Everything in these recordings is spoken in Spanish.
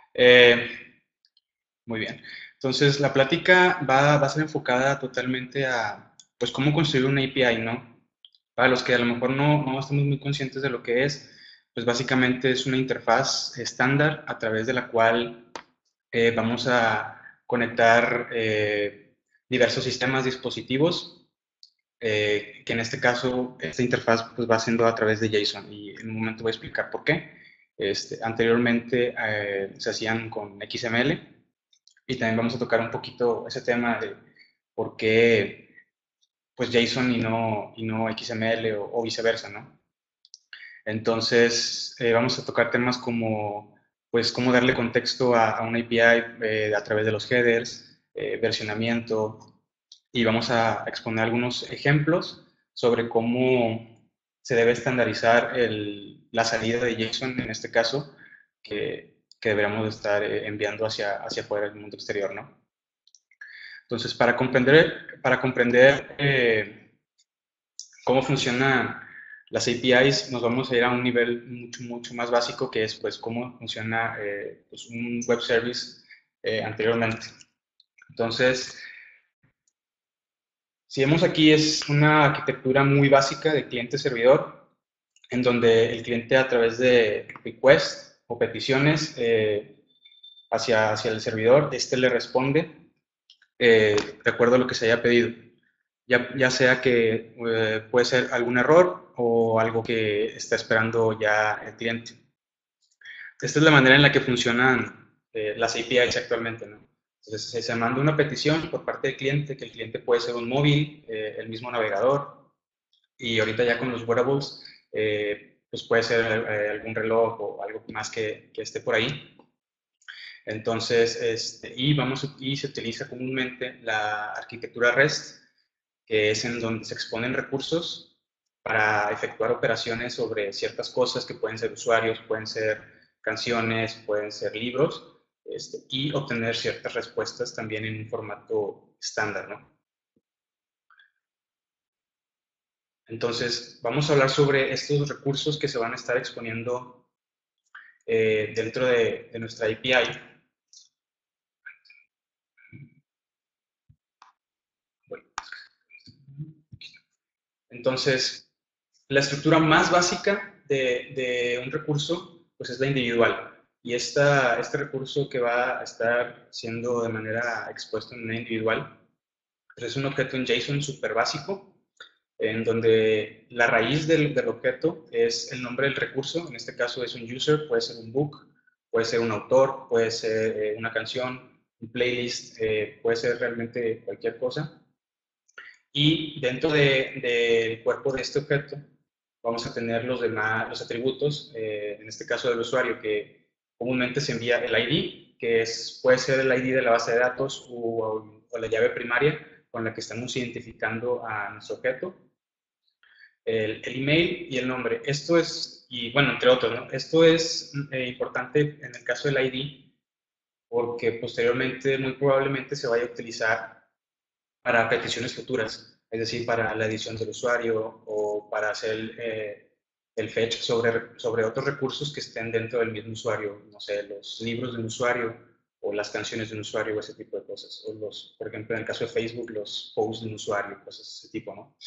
Eh, Muy bien. Entonces, la plática va a ser enfocada totalmente a, pues, cómo construir una API, ¿no? Para los que a lo mejor no estamos muy conscientes de lo que es, pues básicamente es una interfaz estándar a través de la cual vamos a conectar diversos sistemas, dispositivos, que en este caso, esta interfaz pues, va siendo a través de JSON y en un momento voy a explicar por qué. Anteriormente se hacían con XML y también vamos a tocar un poquito ese tema de por qué pues JSON y no XML o viceversa, ¿no? Entonces, vamos a tocar temas como, pues, cómo darle contexto a una API a través de los headers, versionamiento, y vamos a exponer algunos ejemplos sobre cómo se debe estandarizar la salida de JSON, en este caso, que deberíamos estar enviando hacia afuera del mundo exterior, ¿no? Entonces, para comprender cómo funcionan las APIs, nos vamos a ir a un nivel mucho más básico, que es pues cómo funciona pues, un web service anteriormente. Entonces, si vemos aquí es una arquitectura muy básica de cliente-servidor, en donde el cliente a través de requests o peticiones hacia el servidor, este le responde de acuerdo a lo que se haya pedido. Ya sea que puede ser algún error o algo que está esperando ya el cliente. Esta es la manera en la que funcionan las APIs actualmente, ¿no? Entonces, se manda una petición por parte del cliente, que el cliente puede ser un móvil, el mismo navegador, y ahorita ya con los wearables, pues puede ser algún reloj o algo más que esté por ahí. Entonces, y se utiliza comúnmente la arquitectura REST, que es en donde se exponen recursos para efectuar operaciones sobre ciertas cosas que pueden ser usuarios, pueden ser canciones, pueden ser libros, y obtener ciertas respuestas también en un formato estándar, ¿no? Entonces, vamos a hablar sobre estos recursos que se van a estar exponiendo dentro de nuestra API. Bueno, entonces, la estructura más básica de un recurso pues es la individual. Y este recurso que va a estar siendo de manera expuesto en una individual pues es un objeto en JSON súper básico, en donde la raíz del objeto es el nombre del recurso. En este caso es un user, puede ser un book, puede ser un autor, puede ser una canción, un playlist, puede ser realmente cualquier cosa. Y dentro del cuerpo de este objeto vamos a tener los atributos, en este caso del usuario, que comúnmente se envía el ID, que puede ser el ID de la base de datos o la llave primaria con la que estamos identificando a nuestro objeto, el email y el nombre. Esto es, y bueno, entre otros, ¿no? Esto es importante en el caso del ID porque posteriormente, muy probablemente, se vaya a utilizar para peticiones futuras, es decir, para la edición del usuario o para hacer el fetch sobre otros recursos que estén dentro del mismo usuario, no sé, los libros de un usuario o las canciones de un usuario o ese tipo de cosas. O por ejemplo, en el caso de Facebook, los posts de un usuario, cosas de ese tipo, ¿no?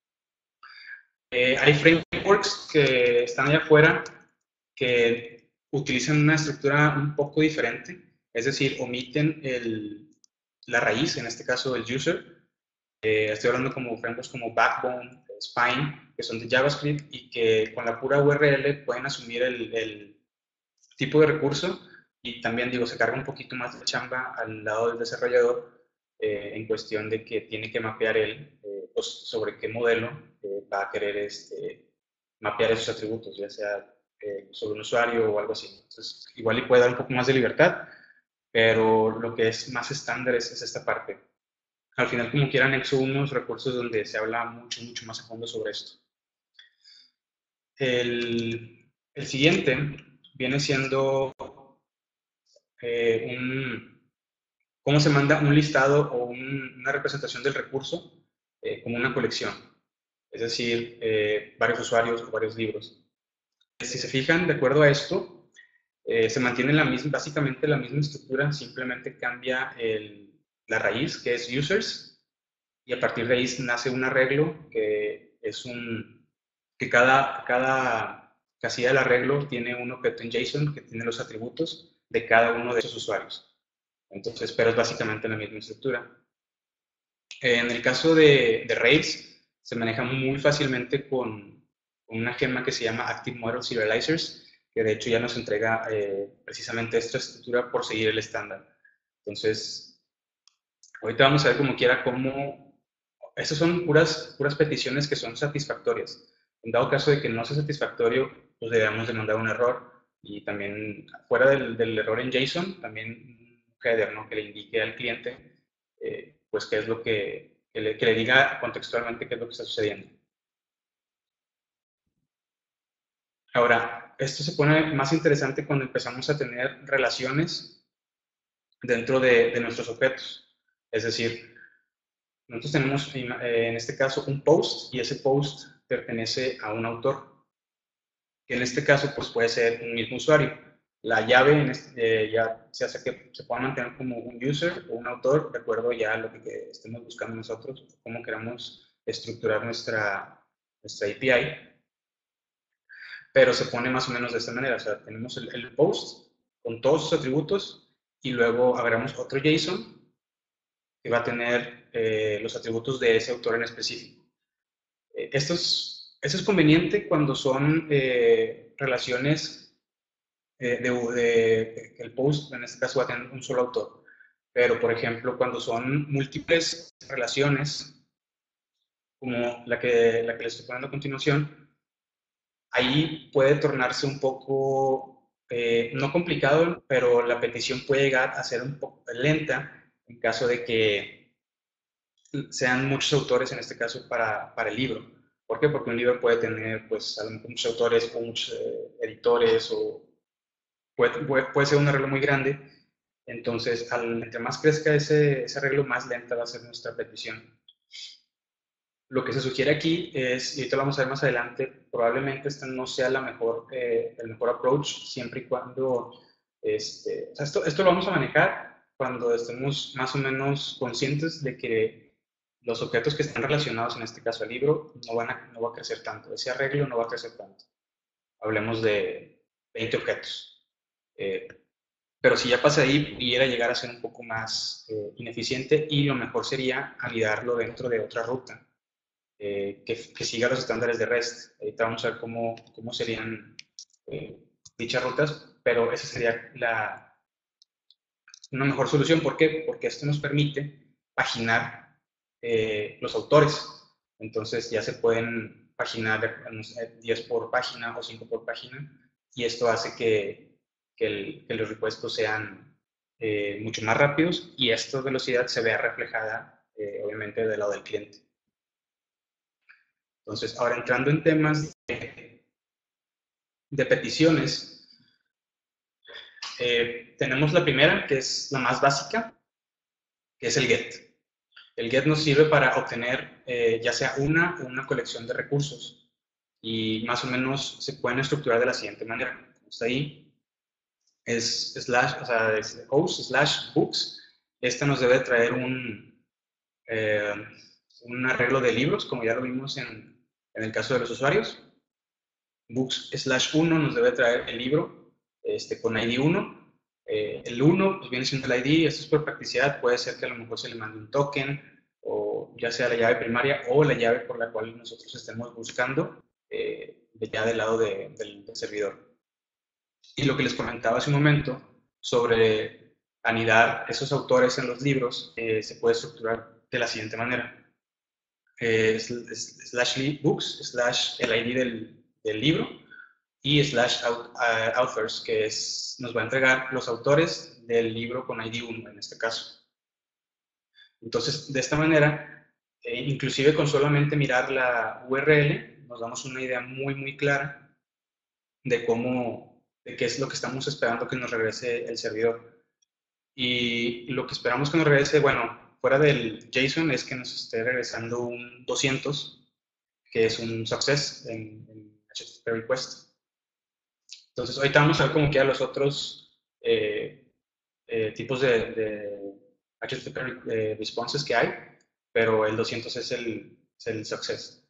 Hay frameworks que están allá afuera que utilizan una estructura un poco diferente, es decir, omiten la raíz, en este caso el user. Estoy hablando como frameworks como Backbone, Spine, que son de JavaScript y que con la pura URL pueden asumir el tipo de recurso y también, digo, se carga un poquito más de chamba al lado del desarrollador en cuestión de que tiene que mapear él pues, sobre qué modelo va a querer mapear esos atributos, ya sea sobre un usuario o algo así. Entonces, igual y puede dar un poco más de libertad, pero lo que es más estándar es esta parte. Al final, como quieran, anexo unos recursos donde se habla mucho más a fondo sobre esto. El siguiente viene siendo un, cómo se manda un listado o una representación del recurso como una colección, es decir, varios usuarios o varios libros. Si se fijan, de acuerdo a esto, Se mantiene básicamente la misma estructura, simplemente cambia la raíz, que es users, y a partir de ahí nace un arreglo que cada casilla del arreglo tiene un objeto en JSON que tiene los atributos de cada uno de esos usuarios. Entonces, pero es básicamente la misma estructura. En el caso de Rails, se maneja muy fácilmente con una gema que se llama Active Model Serializers, que de hecho ya nos entrega precisamente esta estructura por seguir el estándar. Entonces, ahorita vamos a ver como quiera cómo... Estas son puras peticiones que son satisfactorias. En dado caso de que no sea satisfactorio, pues debemos de mandar un error. Y también, fuera del error en JSON, también un header, ¿no? Que le indique al cliente, pues qué es lo que le diga contextualmente qué es lo que está sucediendo. Ahora, esto se pone más interesante cuando empezamos a tener relaciones dentro de nuestros objetos. Es decir, nosotros tenemos en este caso un post y ese post pertenece a un autor, que en este caso pues puede ser un mismo usuario. La llave ya se hace que se pueda mantener como un user o un autor, de acuerdo ya a lo que estemos buscando nosotros, cómo queramos estructurar nuestra API, pero se pone más o menos de esta manera. O sea, tenemos el post con todos sus atributos y luego agregamos otro JSON que va a tener los atributos de ese autor en específico. Eso es conveniente cuando son relaciones el post, en este caso, va a tener un solo autor. Pero, por ejemplo, cuando son múltiples relaciones, como la que les estoy poniendo a continuación, ahí puede tornarse un poco, no complicado, pero la petición puede llegar a ser un poco lenta en caso de que sean muchos autores, en este caso, para el libro. ¿Por qué? Porque un libro puede tener, pues, a lo mejor muchos autores o muchos editores, o puede ser un arreglo muy grande. Entonces, entre más crezca ese arreglo, más lenta va a ser nuestra petición. Lo que se sugiere aquí es, y ahorita lo vamos a ver más adelante, probablemente este no sea el mejor approach, siempre y cuando, o sea, esto lo vamos a manejar cuando estemos más o menos conscientes de que los objetos que están relacionados, en este caso al libro, no va a crecer tanto. Ese arreglo no va a crecer tanto. Hablemos de 20 objetos. Pero si ya pasa ahí, pudiera llegar a ser un poco más ineficiente y lo mejor sería anidarlo dentro de otra ruta que siga los estándares de REST. Ahorita vamos a ver cómo serían dichas rutas, pero esa sería una mejor solución. ¿Por qué? Porque esto nos permite paginar los autores. Entonces ya se pueden paginar, no sé, 10 por página o 5 por página, y esto hace que los repuestos sean mucho más rápidos y esta velocidad se vea reflejada, obviamente, del lado del cliente. Entonces, ahora entrando en temas de peticiones, tenemos la primera, que es la más básica, que es el GET. El GET nos sirve para obtener ya sea una o una colección de recursos, y más o menos se pueden estructurar de la siguiente manera. Está ahí, es slash, o sea, es host/books. Esta nos debe traer un arreglo de libros, como ya lo vimos en el caso de los usuarios. Books/1 nos debe traer el libro con ID 1. El 1 pues viene siendo el ID, esto es por practicidad, puede ser que a lo mejor se le mande un token, o ya sea la llave primaria o la llave por la cual nosotros estemos buscando, ya del lado del servidor. Y lo que les comentaba hace un momento sobre anidar esos autores en los libros, se puede estructurar de la siguiente manera. /books/ el ID del libro, y /authors, que nos va a entregar los autores del libro con ID 1 en este caso. Entonces, de esta manera, inclusive con solamente mirar la URL, nos damos una idea muy, muy clara de qué es lo que estamos esperando que nos regrese el servidor. Y lo que esperamos que nos regrese, bueno, fuera del JSON, es que nos esté regresando un 200, que es un success en HTTP request. Entonces, ahorita vamos a ver cómo quedan los otros tipos de HTTP responses que hay, pero el 200 es el success.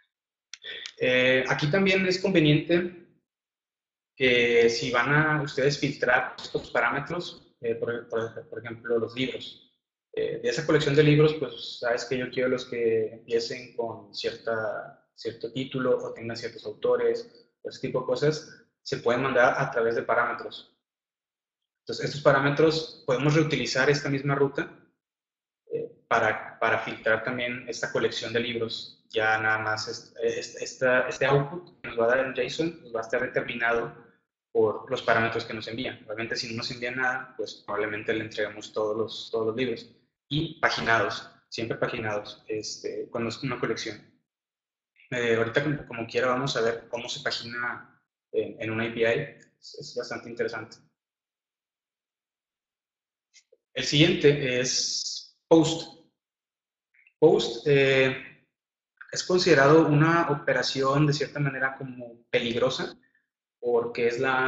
Aquí también es conveniente que si van a ustedes filtrar estos parámetros, por ejemplo, los libros, de esa colección de libros, pues sabes que yo quiero los que empiecen con cierto título o tengan ciertos autores, ese tipo de cosas, se pueden mandar a través de parámetros. Entonces, estos parámetros podemos reutilizar esta misma ruta para filtrar también esta colección de libros. Ya nada más este output que nos va a dar el JSON nos va a estar determinado por los parámetros que nos envían. Obviamente, si no nos envían nada, pues probablemente le entregamos todos los libros. Y paginados, siempre paginados, cuando es una colección. Ahorita, como quiera, vamos a ver cómo se pagina en una API. Es bastante interesante. El siguiente es Post. Post es considerado una operación de cierta manera como peligrosa porque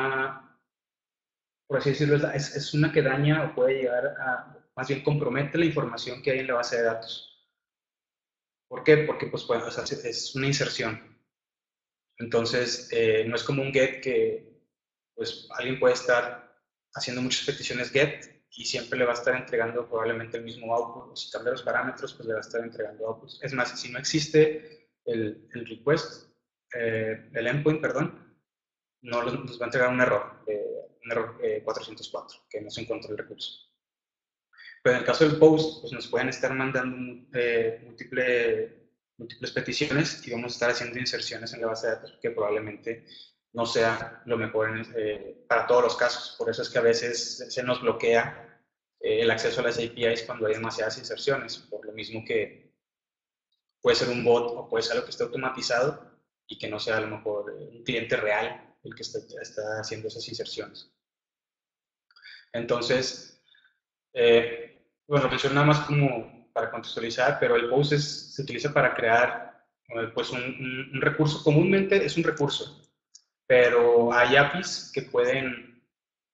por así decirlo, es una que daña o puede llegar más bien compromete la información que hay en la base de datos. ¿Por qué? Porque pues, o sea, es una inserción. Entonces, no es como un get que pues alguien puede estar haciendo muchas peticiones get y siempre le va a estar entregando probablemente el mismo output. O si cambia los parámetros, pues le va a estar entregando outputs. Es más, si no existe el request, el endpoint, perdón, no nos va a entregar un error 404, que no se encontró el recurso. Pero en el caso del post, pues nos pueden estar mandando múltiples peticiones y vamos a estar haciendo inserciones en la base de datos que probablemente no sea lo mejor para todos los casos. Por eso es que a veces se nos bloquea el acceso a las APIs cuando hay demasiadas inserciones, por lo mismo que puede ser un bot o puede ser algo que esté automatizado y que no sea a lo mejor un cliente real el que está haciendo esas inserciones. Entonces, bueno, lo menciono nada más como para contextualizar, pero el post se utiliza para crear pues un recurso. Comúnmente es un recurso, pero hay APIs que pueden,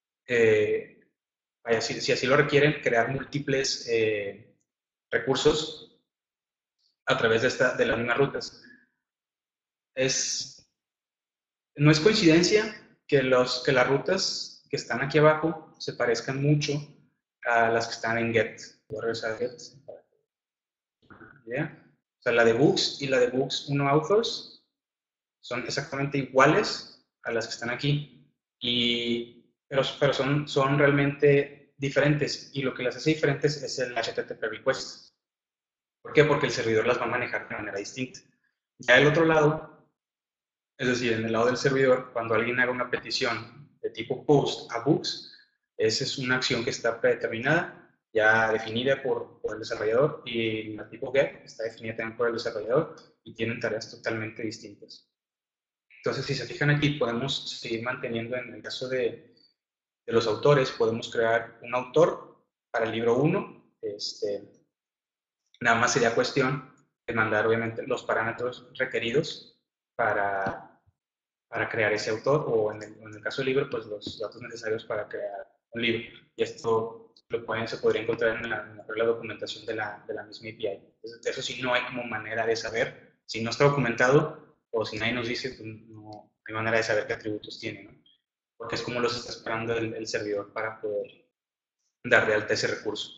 si así lo requieren, crear múltiples recursos a través de las mismas rutas. No es coincidencia que las rutas que están aquí abajo se parezcan mucho a las que están en Get. Voy a regresar a Get. ¿Ya? O sea, la de Books y la de Books 1 Authors son exactamente iguales a las que están aquí, pero son realmente diferentes y lo que las hace diferentes es el HTTP request. ¿Por qué? Porque el servidor las va a manejar de manera distinta. Ya del otro lado, es decir, en el lado del servidor, cuando alguien haga una petición de tipo post a Books, esa es una acción que está predeterminada, ya definida por el desarrollador, y la tipo get está definida también por el desarrollador y tienen tareas totalmente distintas. Entonces, si se fijan aquí, podemos seguir manteniendo, en el caso de los autores, podemos crear un autor para el libro 1. Nada más sería cuestión de mandar, obviamente, los parámetros requeridos para crear ese autor, o en el caso del libro, pues los datos necesarios para crear un libro. Y esto se podría encontrar en la documentación de la misma API. Entonces, eso sí, no hay como manera de saber. Si no está documentado o si nadie nos dice, pues no hay manera de saber qué atributos tiene, ¿no? Porque es como los está esperando el servidor para poder dar de alta ese recurso.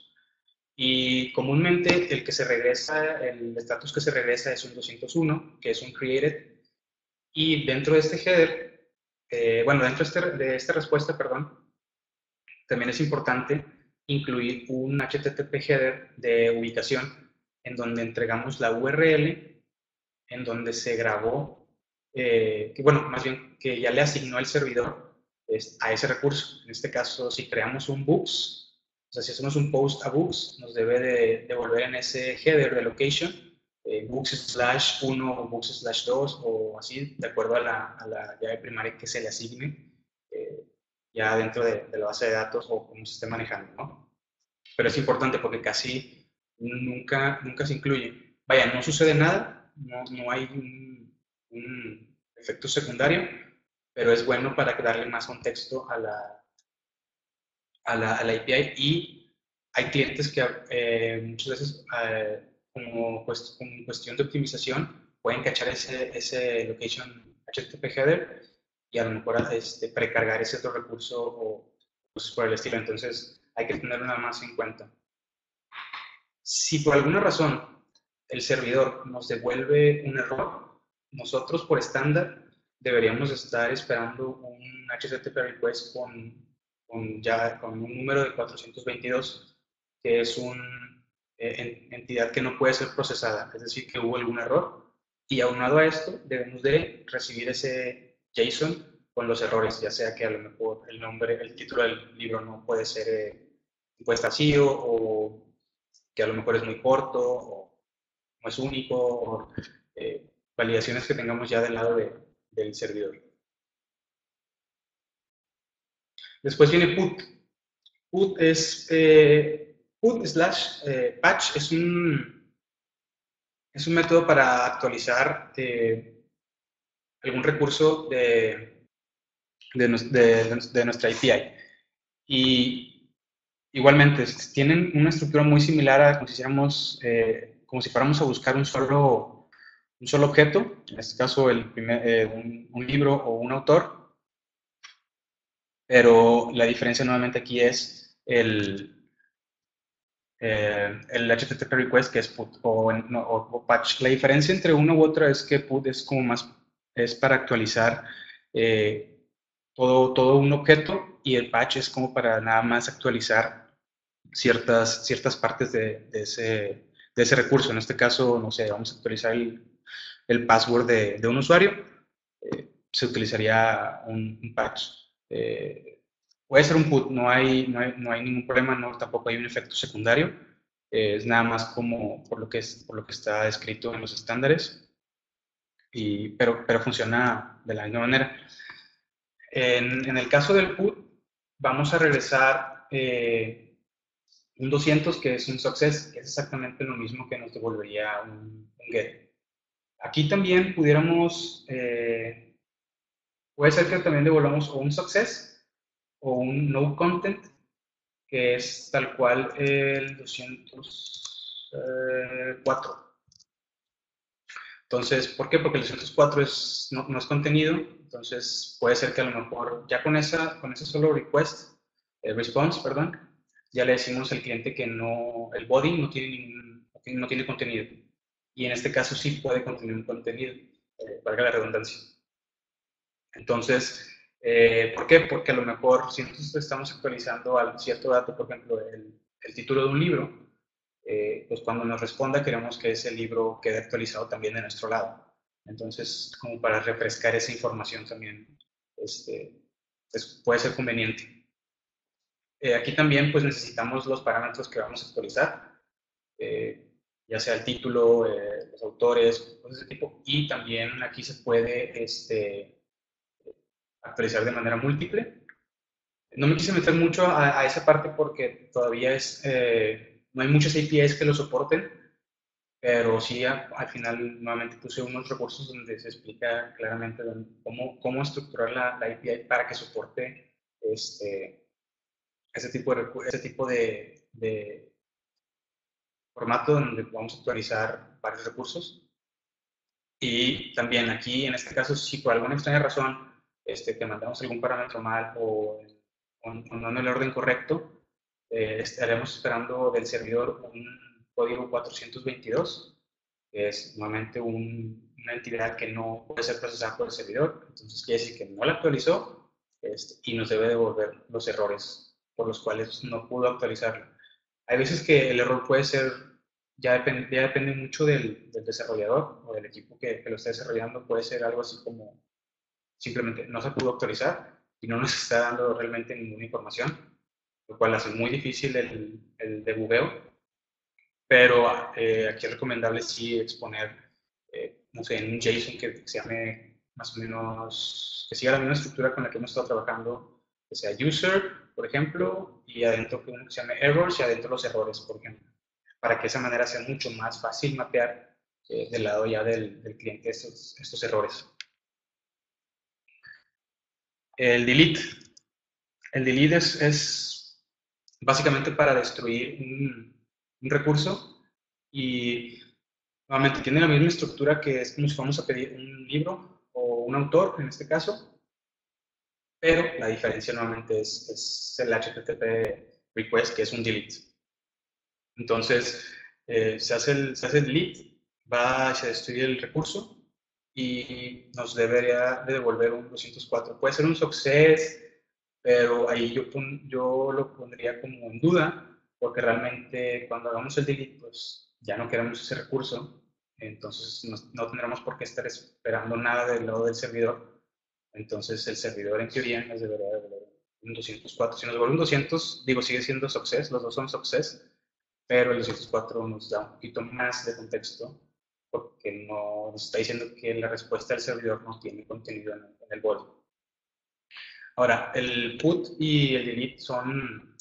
Y comúnmente el estatus que se regresa es un 201, que es un created, y dentro de este header, bueno, dentro de esta respuesta, perdón, también es importante incluir un HTTP header de ubicación en donde entregamos la URL en donde se grabó, bueno, más bien que ya le asignó el servidor a ese recurso. En este caso, si creamos un books, o sea, si hacemos un post a books, nos debe de devolver en ese header de location books/1 o books/2 o así, de acuerdo a la llave primaria que se le asigne ya dentro de la base de datos o cómo se esté manejando, ¿no? Pero es importante porque casi nunca se incluye. Vaya, no sucede nada, no hay un efecto secundario, pero es bueno para darle más contexto a la API, y hay clientes que muchas veces, como cuestión de optimización, pueden cachar ese location HTTP header y a lo mejor precargar ese otro recurso o cosas por el estilo. Entonces, hay que tenerlo nada más en cuenta. Si por alguna razón el servidor nos devuelve un error, nosotros por estándar deberíamos estar esperando un HTTP request con un número de 422, que es una entidad que no puede ser procesada, es decir, que hubo algún error. Y aunado a esto, debemos de recibir ese JSON con los errores, ya sea que a lo mejor el título del libro no puede ser, puede estar vacío, o que a lo mejor es muy corto o no es único, o validaciones que tengamos ya del lado del servidor. Después viene put. Put slash patch es un método para actualizar algún recurso de nuestra API. Y igualmente, tienen una estructura muy similar a como si hiciéramos, como si fuéramos a buscar un solo objeto, en este caso un libro o un autor, pero la diferencia nuevamente aquí es el HTTP request, que es put, o patch. La diferencia entre una u otra es que put es como más, es para actualizar todo un objeto, y el patch es como para nada más actualizar ciertas partes de ese recurso. En este caso, no sé, vamos a actualizar el password de un usuario, se utilizaría un patch. Puede ser un put, no hay ningún problema, tampoco hay un efecto secundario, es nada más como por lo que está escrito en los estándares, pero funciona de la misma manera. En el caso del put, vamos a regresar un 200, que es un success, que es exactamente lo mismo que nos devolvería un get. Aquí también puede ser que también devolvamos o un success o un no content, que es tal cual el 204. Entonces, ¿por qué? Porque el 204 no es contenido. Entonces puede ser que a lo mejor ya con ese solo response, perdón, ya le decimos al cliente que el body no tiene contenido. Y en este caso sí puede contener un contenido, valga la redundancia. Entonces, ¿por qué? Porque a lo mejor si nosotros estamos actualizando a cierto dato, por ejemplo, el título de un libro, pues cuando nos responda queremos que ese libro quede actualizado también de nuestro lado. Entonces, como para refrescar esa información también, pues puede ser conveniente. Aquí también pues necesitamos los parámetros que vamos a actualizar, ya sea el título, los autores, cosas de ese tipo, y también aquí se puede actualizar de manera múltiple. No me quise meter mucho a esa parte porque todavía no hay muchas APIs que lo soporten, pero sí al final nuevamente puse unos recursos donde se explica claramente cómo estructurar la API para que soporte ese tipo de formato donde vamos a actualizar varios recursos. Y también aquí, en este caso, si por alguna extraña razón te mandamos algún parámetro mal o no en el orden correcto, estaremos esperando del servidor un código 422, que es nuevamente una entidad que no puede ser procesada por el servidor. Entonces quiere decir que no la actualizó, y nos debe devolver los errores por los cuales no pudo actualizarlo. Hay veces que el error puede ser, ya depende mucho del desarrollador o del equipo que lo está desarrollando. Puede ser algo así como simplemente no se pudo actualizar y no nos está dando realmente ninguna información, lo cual hace muy difícil el debugueo. Pero aquí es recomendable sí exponer, no sé, en un JSON que se llame más o menos, que siga la misma estructura con la que hemos estado trabajando, que sea user, por ejemplo, y adentro que uno que se llame errors, y adentro los errores, por ejemplo, para que de esa manera sea mucho más fácil mapear del lado ya del cliente estos errores. El delete. El delete es básicamente para destruir un recurso y nuevamente tiene la misma estructura que es como si fuéramos a pedir un libro o un autor, en este caso, pero la diferencia nuevamente es el HTTP request, que es un delete. Entonces, se hace el delete, se destruye el recurso y nos debería de devolver un 204. Puede ser un success, pero ahí yo lo pondría como en duda, porque realmente cuando hagamos el delete, pues ya no queremos ese recurso, entonces no tendremos por qué estar esperando nada del lado del servidor. Entonces el servidor en teoría nos debería devolver un 204. Si nos devuelve un 200, digo, sigue siendo success, los dos son success, pero el 204 nos da un poquito más de contexto porque nos está diciendo que la respuesta del servidor no tiene contenido en el body. Ahora, el put y el delete son,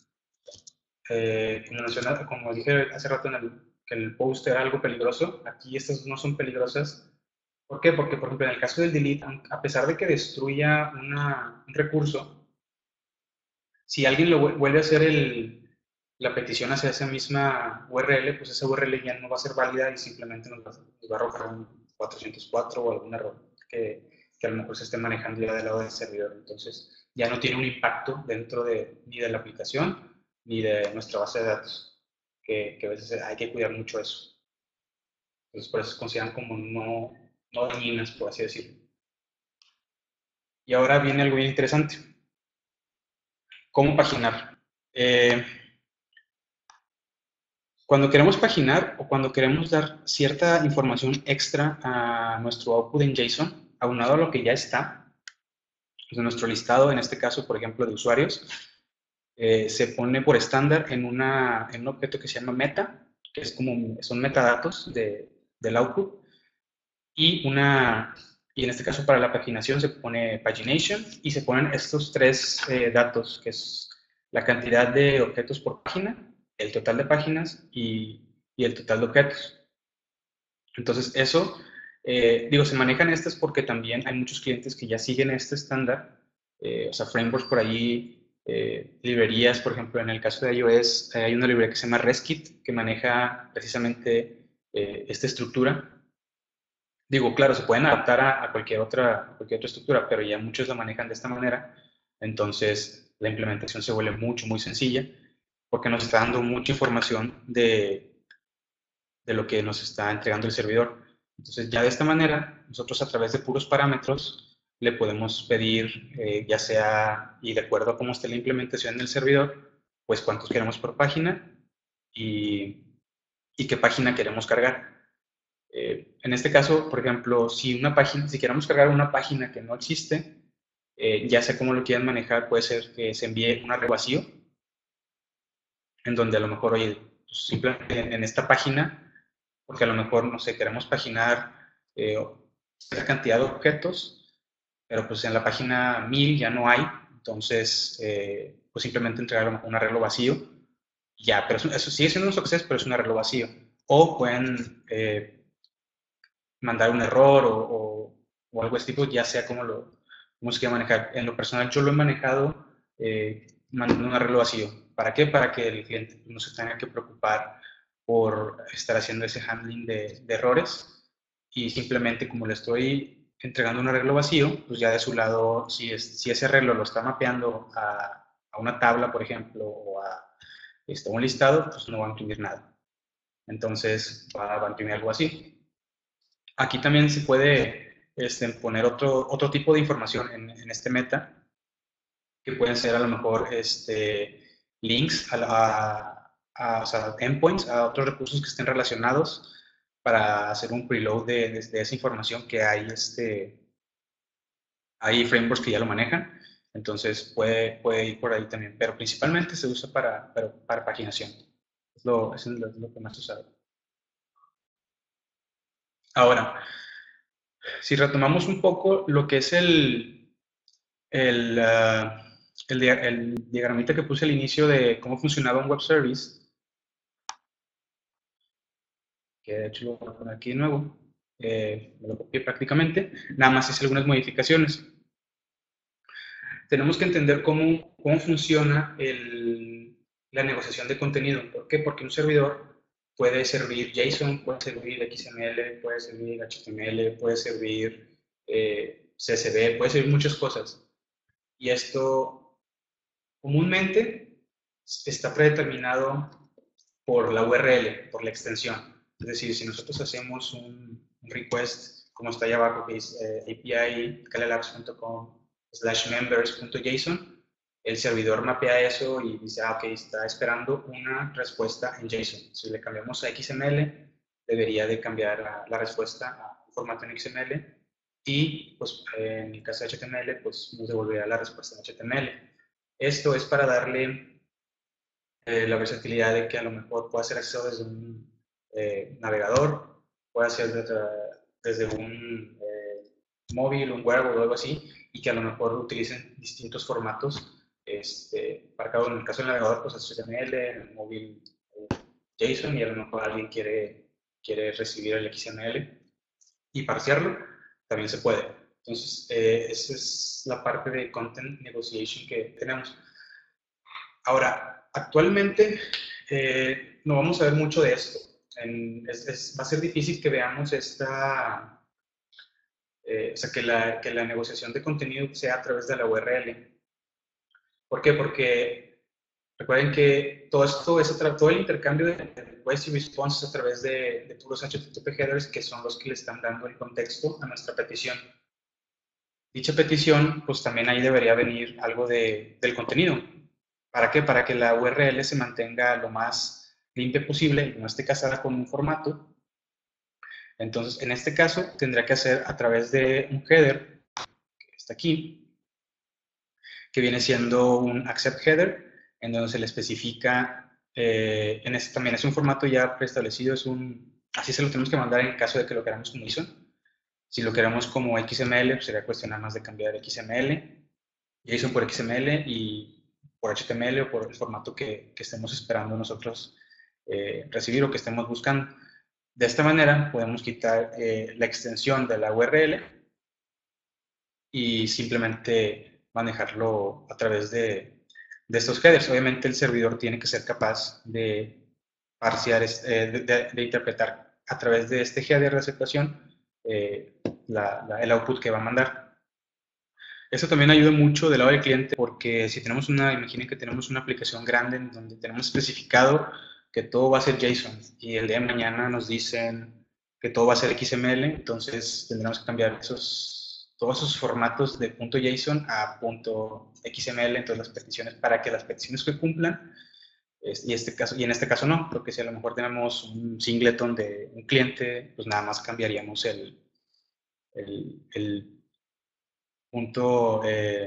como dije hace rato que el post era algo peligroso, aquí estas no son peligrosas. ¿Por qué? Porque, por ejemplo, en el caso del delete, a pesar de que destruya un recurso, si alguien lo vuelve a hacer la petición hacia esa misma URL, pues esa URL ya no va a ser válida y simplemente nos va a arrojar un 404 o algún error que a lo mejor se esté manejando ya del lado del servidor. Entonces, ya no tiene un impacto dentro ni de la aplicación ni de nuestra base de datos, que a veces hay que cuidar mucho eso. Entonces, por eso se consideran como no dañinas, por así decirlo. Y ahora viene algo bien interesante. ¿Cómo paginar? Cuando queremos paginar o cuando queremos dar cierta información extra a nuestro output en JSON, aunado a lo que ya está, pues en nuestro listado, en este caso, por ejemplo, de usuarios, se pone por estándar en un objeto que se llama meta, que son metadatos del output, y en este caso para la paginación se pone pagination y se ponen estos tres datos, que es la cantidad de objetos por página, el total de páginas y el total de objetos. Entonces, eso, se manejan estas porque también hay muchos clientes que ya siguen este estándar, o sea, frameworks por allí, librerías, por ejemplo, en el caso de iOS, hay una librería que se llama RESTKit que maneja precisamente esta estructura. Digo, claro, se pueden adaptar a cualquier otra estructura, pero ya muchos la manejan de esta manera. Entonces, la implementación se vuelve muy sencilla porque nos está dando mucha información de lo que nos está entregando el servidor. Entonces, ya de esta manera, nosotros a través de puros parámetros le podemos pedir, ya sea, y de acuerdo a cómo esté la implementación del servidor, pues cuántos queremos por página y qué página queremos cargar. En este caso, por ejemplo, si queremos cargar una página que no existe, ya sea cómo lo quieran manejar, puede ser que se envíe un arreglo vacío, en donde a lo mejor, oye, pues simplemente en esta página, porque a lo mejor, no sé, queremos paginar cierta cantidad de objetos, pero pues en la página 1000 ya no hay, entonces, pues simplemente entregar un arreglo vacío, ya, pero eso sigue siendo un success, pero es un arreglo vacío. O pueden mandar un error o algo de este tipo, ya sea cómo se quiera manejar. En lo personal, yo lo he manejado mandando un arreglo vacío. ¿Para qué? Para que el cliente no se tenga que preocupar por estar haciendo ese handling de errores y simplemente como le estoy entregando un arreglo vacío, pues ya de su lado, si ese arreglo lo está mapeando a una tabla, por ejemplo, o a un listado, pues no va a imprimir nada. Entonces va a imprimir algo así. Aquí también se puede poner otro tipo de información en este meta, que pueden ser a lo mejor links o sea, endpoints, a otros recursos que estén relacionados para hacer un preload de esa información que hay frameworks que ya lo manejan, entonces puede ir por ahí también, pero principalmente se usa para paginación. Eso es lo que más se usa. Ahora, si retomamos un poco lo que es el diagramita que puse al inicio de cómo funcionaba un web service, que de hecho lo voy a poner aquí de nuevo, me lo copié prácticamente, nada más hice algunas modificaciones. tenemos que entender cómo funciona la negociación de contenido. ¿Por qué? Porque un servidor puede servir JSON, puede servir XML, puede servir HTML, puede servir CSV, puede servir muchas cosas. Y esto comúnmente está predeterminado por la URL, por la extensión. Es decir, si nosotros hacemos un request, como está ahí abajo, que es api.calelabs.com/members.json, el servidor mapea eso y dice, ok, está esperando una respuesta en JSON. Si le cambiamos a XML, debería de cambiar la respuesta a un formato en XML y, pues, en el caso de HTML, pues nos devolverá la respuesta en HTML. Esto es para darle la versatilidad de que a lo mejor pueda ser acceso desde un navegador, puede ser desde un móvil, un wearable o algo así, y que a lo mejor utilicen distintos formatos para cada uno. En el caso del navegador, pues HTML, en el móvil JSON, y a lo mejor alguien quiere recibir el XML y parsearlo, también se puede. Entonces, esa es la parte de content negotiation que tenemos. Ahora, actualmente no vamos a ver mucho de esto. Va a ser difícil que veamos o sea, que la negociación de contenido sea a través de la URL. ¿Por qué? Porque recuerden que todo esto es todo el intercambio de request y response a través de puros HTTP headers, que son los que le están dando el contexto a nuestra petición. Dicha petición, pues también ahí debería venir algo del contenido. ¿Para qué? Para que la URL se mantenga lo más limpia posible y no esté casada con un formato. Entonces, en este caso, tendrá que hacer a través de un header, que está aquí, que viene siendo un accept header, en donde se le especifica, también es un formato ya preestablecido, así se lo tenemos que mandar en caso de que lo queramos como JSON. Si lo queremos como XML, pues sería cuestión nada más de cambiar XML, JSON por XML y por HTML o por el formato que estemos esperando nosotros recibir o que estemos buscando. De esta manera podemos quitar la extensión de la URL y simplemente manejarlo a través de estos headers. Obviamente el servidor tiene que ser capaz de parsear, de interpretar a través de este header de aceptación el output que va a mandar. Eso también ayuda mucho del lado del cliente porque si tenemos imaginen que tenemos una aplicación grande en donde tenemos especificado que todo va a ser JSON y el día de mañana nos dicen que todo va a ser XML, entonces tendremos que cambiar todos esos formatos de .json a .xml, entonces las peticiones, para que las peticiones que cumplan, y en este caso no, porque si a lo mejor tenemos un singleton de un cliente, pues nada más cambiaríamos el punto,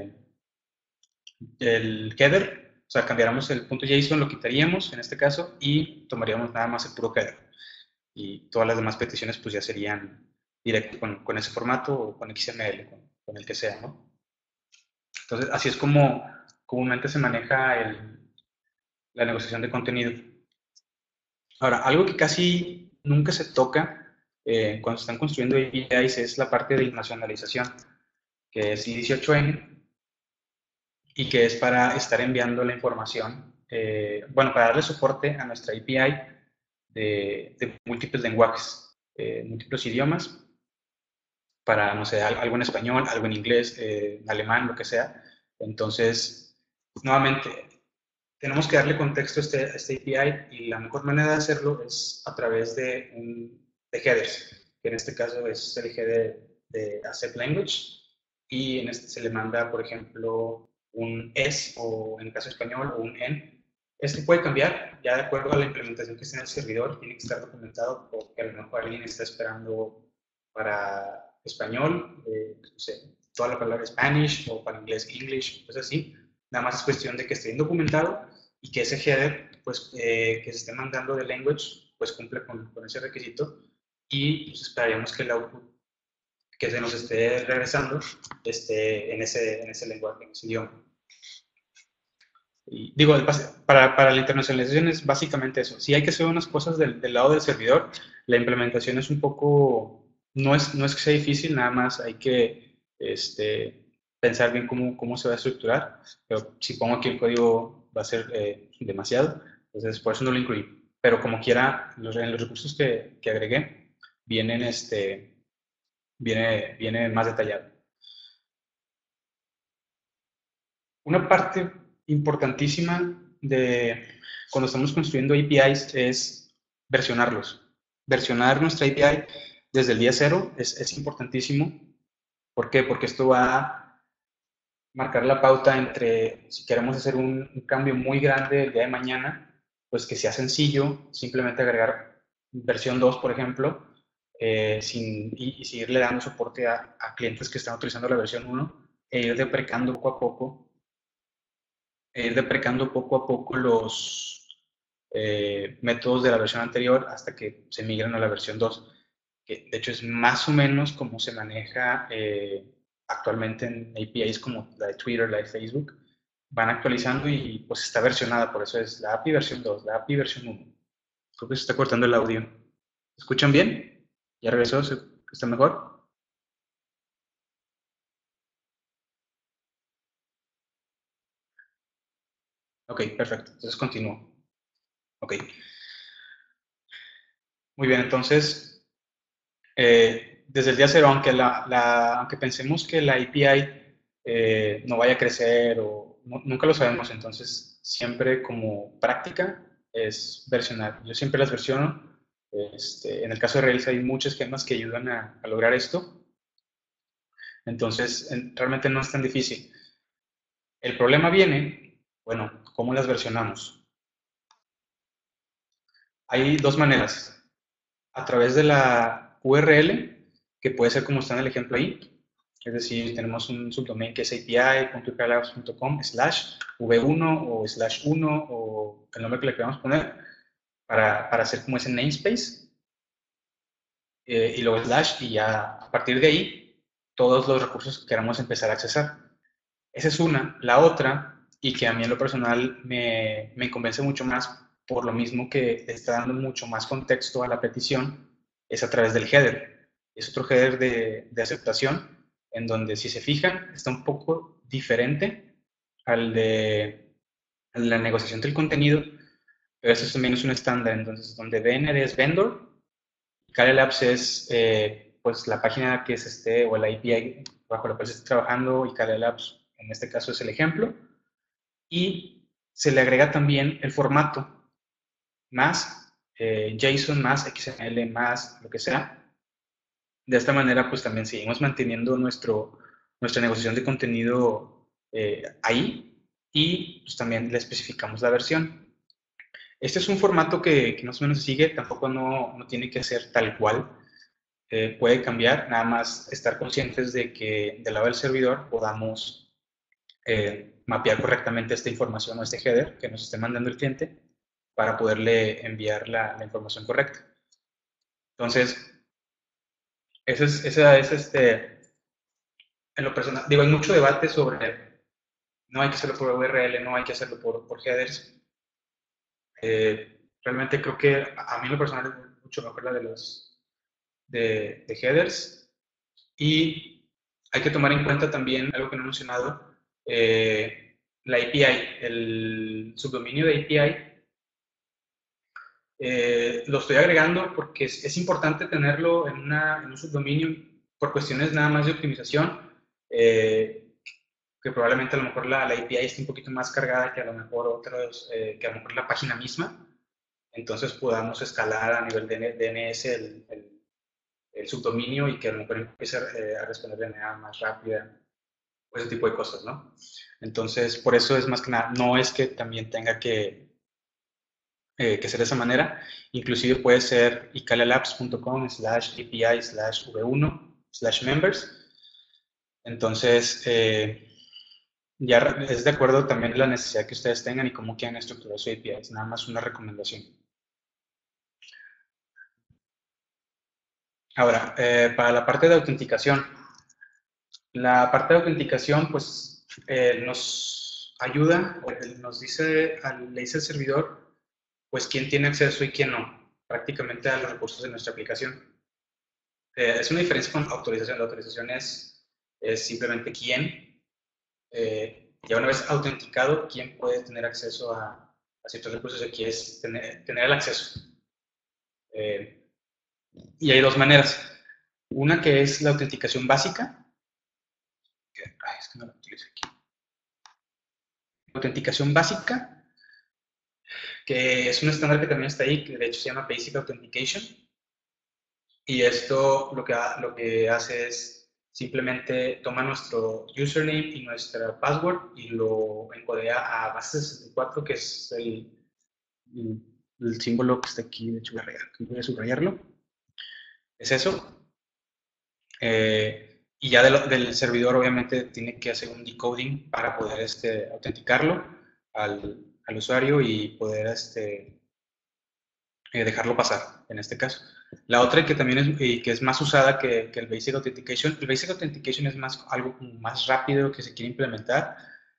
el header, o sea, cambiaríamos el punto JSON, lo quitaríamos en este caso y tomaríamos nada más el puro header. Y todas las demás peticiones pues ya serían directo con ese formato o con XML, con el que sea, ¿no? Entonces, así es como comúnmente se maneja la negociación de contenido. Ahora, algo que casi nunca se toca cuando se están construyendo APIs es la parte de nacionalización, que es I18N, y que es para estar enviando la información, bueno, para darle soporte a nuestra API de múltiples lenguajes, múltiples idiomas, para, no sé, algo en español, algo en inglés, alemán, lo que sea. Entonces, nuevamente, tenemos que darle contexto a este API y la mejor manera de hacerlo es a través de headers, que en este caso es el header de accept language, y en este se le manda, por ejemplo, un S o en el caso español o un N. Este puede cambiar ya de acuerdo a la implementación que esté en el servidor, tiene que estar documentado porque a lo mejor alguien está esperando para español, no sé, toda la palabra Spanish o para inglés English, pues así. Nada más es cuestión de que esté bien documentado y que ese header, pues, que se esté mandando de language, pues cumple con ese requisito y pues, esperaríamos que el output que se nos esté regresando esté en ese lenguaje, en ese idioma. Y digo, para la internacionalización es básicamente eso. Si hay que hacer unas cosas del lado del servidor, la implementación es un poco, no es que sea difícil, nada más hay que pensar bien cómo se va a estructurar, pero si pongo aquí el código va a ser demasiado, entonces por eso no lo incluí. Pero como quiera, en los recursos que agregué, vienen viene más detallado. Una parte importantísima de cuando estamos construyendo APIs es versionarlos. Versionar nuestra API desde el día cero es importantísimo. ¿Por qué? Porque esto va a marcar la pauta entre si queremos hacer un cambio muy grande el día de mañana, pues que sea sencillo, simplemente agregar versión 2, por ejemplo, y seguirle dando soporte a clientes que están utilizando la versión 1 e ir deprecando poco a poco los métodos de la versión anterior hasta que se migren a la versión 2, que de hecho es más o menos como se maneja actualmente en APIs como la de Twitter, la de Facebook. Van actualizando y pues está versionada, por eso es la API versión 2, la API versión 1. Creo que se está cortando el audio. ¿Escuchan bien? ¿Ya regresó? ¿Está mejor? Ok, perfecto. Entonces continúo. Ok. Muy bien, entonces, desde el día cero, aunque pensemos que la API no vaya a crecer o nunca lo sabemos, entonces siempre como práctica es versionar. Yo siempre las versiono. En el caso de Rails hay muchos esquemas que ayudan a lograr esto, entonces realmente no es tan difícil. El problema viene, bueno, ¿cómo las versionamos? Hay dos maneras. A través de la URL, que puede ser como está en el ejemplo ahí, es decir, tenemos un subdomain que es api.ucalabs.com /v1 o /1 o el nombre que le queramos poner para hacer como ese namespace y luego slash y ya a partir de ahí todos los recursos que queramos empezar a accesar. Esa es una. La otra, y que a mí en lo personal me convence mucho más por lo mismo que está dando mucho más contexto a la petición, es a través del header. Es otro header de aceptación en donde, si se fijan, está un poco diferente al de la negociación del contenido, pero eso también es un estándar. Entonces, donde BND es vendor, Kale Labs es pues la página que se esté o la API bajo la cual se esté trabajando y Kale Labs en este caso es el ejemplo. Y se le agrega también el formato más JSON, más XML, más lo que sea. De esta manera pues también seguimos manteniendo nuestra negociación de contenido ahí y pues también le especificamos la versión. Este es un formato que más o menos se sigue, tampoco no tiene que ser tal cual. Puede cambiar, nada más estar conscientes de que del lado del servidor podamos mapear correctamente esta información o este header que nos esté mandando el cliente para poderle enviar la información correcta. Entonces, esa es en lo personal, digo, hay mucho debate sobre no hay que hacerlo por URL, no hay que hacerlo por headers. Realmente creo que a mí en lo personal es mucho mejor la de los de headers. Y hay que tomar en cuenta también algo que no he mencionado, la API, el subdominio de API. Lo estoy agregando porque es importante tenerlo en un subdominio por cuestiones nada más de optimización, que probablemente a lo mejor la API esté un poquito más cargada que a lo mejor que a lo mejor la página misma. Entonces podamos escalar a nivel de DNS el subdominio y que a lo mejor empiece a responder de manera más rápida, o ese tipo de cosas, ¿no? Entonces, por eso es más que nada, no es que también tenga que ser de esa manera, inclusive puede ser icalelabs.com/api/v1/members. Entonces, ya es de acuerdo también a la necesidad que ustedes tengan y cómo quieran estructurar su API, es nada más una recomendación. Ahora, para la parte de autenticación, pues nos ayuda, nos dice, le dice al servidor, pues quién tiene acceso y quién no, prácticamente a los recursos de nuestra aplicación. Es una diferencia con autorización. La autorización es simplemente quién. ya una vez autenticado, quién puede tener acceso a ciertos recursos, aquí es tener el acceso. Y hay dos maneras. Una que es la autenticación básica. Es que no la utilizo aquí. Autenticación básica, que es un estándar que también está ahí, que de hecho se llama Basic Authentication. Y esto lo que hace es simplemente toma nuestro username y nuestra password y lo encodea a base 64, que es el símbolo que está aquí. De hecho, voy a subrayarlo. Es eso. Y ya del servidor, obviamente, tiene que hacer un decoding para poder autenticarlo al usuario y poder dejarlo pasar, en este caso. La otra que también es más usada que el Basic Authentication. El Basic Authentication es algo más rápido que se quiere implementar.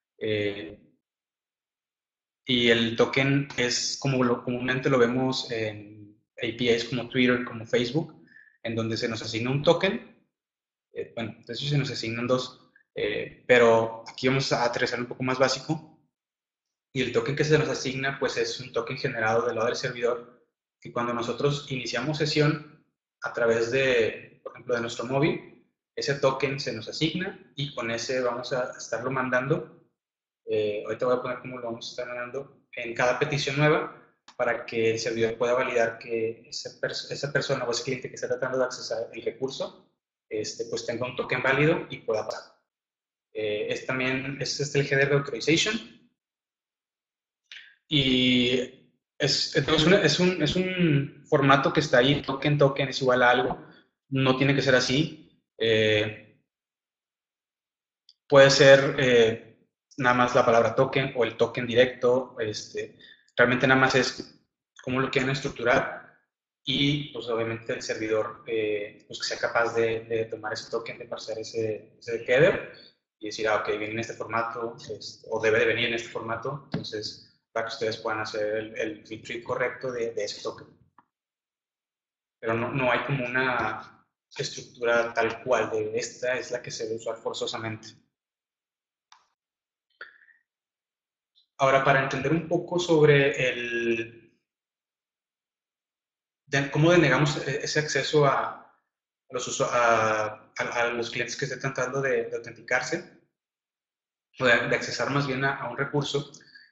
Y el token es como comúnmente lo vemos en APIs como Twitter, como Facebook, en donde se nos asigna un token. Bueno, de hecho se nos asignan dos, pero aquí vamos a aterrizar un poco más básico. Y el token que se nos asigna, pues es un token generado del lado del servidor, que cuando nosotros iniciamos sesión a través de, por ejemplo, de nuestro móvil, ese token se nos asigna y con ese vamos a estarlo mandando. Ahorita voy a poner cómo lo vamos a estar mandando en cada petición nueva para que el servidor pueda validar que esa persona o ese cliente que está tratando de accesar el recurso, pues tenga un token válido y pueda pasar. También es el header de authorization. Y es un formato que está ahí, token es igual a algo, no tiene que ser así. Puede ser nada más la palabra token o el token directo, realmente nada más es cómo lo quieren estructurar y pues obviamente el servidor pues que sea capaz de tomar ese token, de pasar ese header y decir, ok, viene en este formato o debe de venir en este formato, entonces para que ustedes puedan hacer el retrieve correcto de ese token. Pero no hay como una estructura tal cual de esta es la que se debe usar forzosamente. Ahora, para entender un poco sobre cómo denegamos ese acceso a los clientes que estén tratando de autenticarse, o de accesar más bien a un recurso,